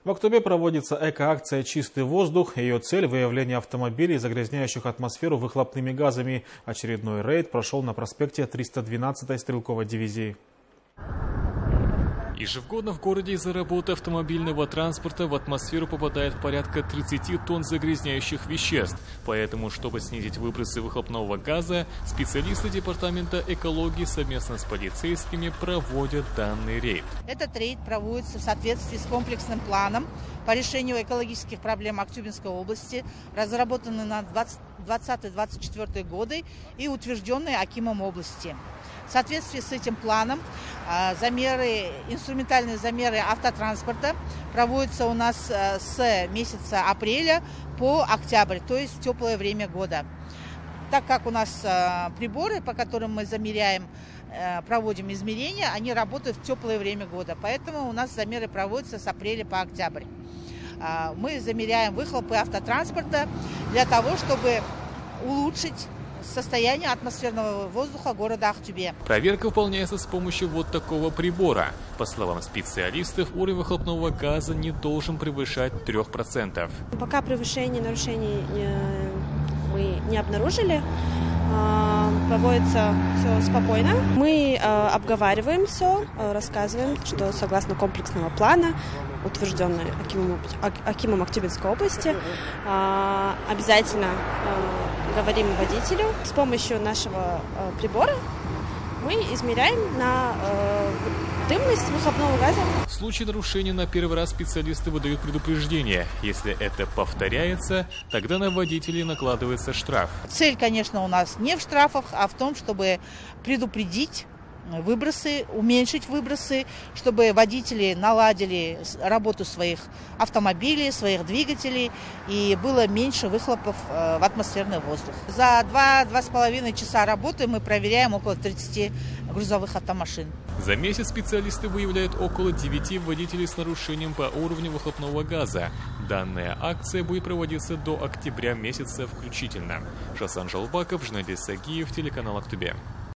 В Актубе проводится эко-акция «Чистый воздух». Ее цель – выявление автомобилей, загрязняющих атмосферу выхлопными газами. Очередной рейд прошел на проспекте 312-й стрелковой дивизии. Ежегодно в городе из-за работы автомобильного транспорта в атмосферу попадает порядка 30 тонн загрязняющих веществ. Поэтому, чтобы снизить выбросы выхлопного газа, специалисты Департамента экологии совместно с полицейскими проводят данный рейд. Этот рейд проводится в соответствии с комплексным планом по решению экологических проблем Актюбинской области, разработанный на 2020-2024 годы и утвержденный Акимом области. В соответствии с этим планом инструментальные замеры автотранспорта проводятся у нас с месяца апреля по октябрь, то есть в теплое время года. Так как у нас приборы, по которым мы проводим измерения, они работают в теплое время года, поэтому у нас замеры проводятся с апреля по октябрь. Мы замеряем выхлопы автотранспорта для того, чтобы улучшить состояние атмосферного воздуха города Актюбе. Проверка выполняется с помощью вот такого прибора. По словам специалистов, уровень выхлопного газа не должен превышать 3%. Пока нарушений мы не обнаружили. Проводится все спокойно. Мы обговариваем все, рассказываем, что согласно комплексного плана, утвержденного Акимом Актюбинской области, обязательно говорим водителю. С помощью нашего прибора мы измеряем на дымность выхлопного газа. В случае нарушения на первый раз специалисты выдают предупреждение. Если это повторяется, тогда на водителей накладывается штраф. Цель, конечно, у нас не в штрафах, а в том, чтобы предупредить выбросы, уменьшить выбросы, чтобы водители наладили работу своих автомобилей, своих двигателей и было меньше выхлопов в атмосферный воздух. За 2-2,5 часа работы мы проверяем около 30 грузовых автомашин. За месяц специалисты выявляют около 9 водителей с нарушением по уровню выхлопного газа. Данная акция будет проводиться до октября месяца включительно. Шасан Жалбаков, Жнадис Сагиев, телеканал Актубе.